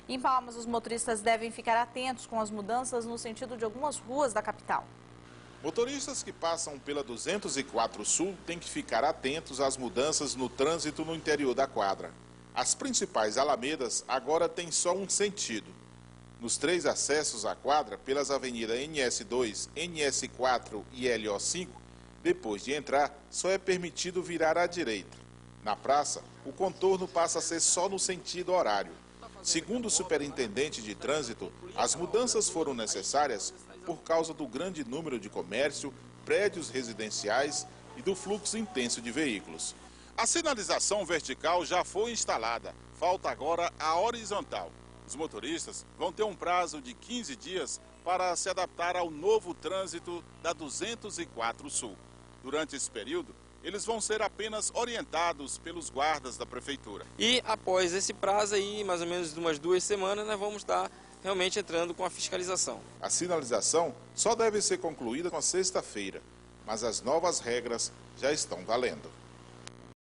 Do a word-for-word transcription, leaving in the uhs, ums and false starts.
Em Palmas, os motoristas devem ficar atentos com as mudanças no sentido de algumas ruas da capital. Motoristas que passam pela duzentos e quatro Sul têm que ficar atentos às mudanças no trânsito no interior da quadra. As principais alamedas agora têm só um sentido. Nos três acessos à quadra, pelas avenidas N S dois, N S quatro e L O cinco, depois de entrar, só é permitido virar à direita. Na praça, o contorno passa a ser só no sentido horário. Segundo o superintendente de trânsito, as mudanças foram necessárias por causa do grande número de comércio, prédios residenciais e do fluxo intenso de veículos. A sinalização vertical já foi instalada, falta agora a horizontal. Os motoristas vão ter um prazo de quinze dias para se adaptar ao novo trânsito da duzentos e quatro Sul. Durante esse período, eles vão ser apenas orientados pelos guardas da prefeitura. E após esse prazo aí, mais ou menos de umas duas semanas, nós vamos estar realmente entrando com a fiscalização. A sinalização só deve ser concluída na sexta-feira, mas as novas regras já estão valendo.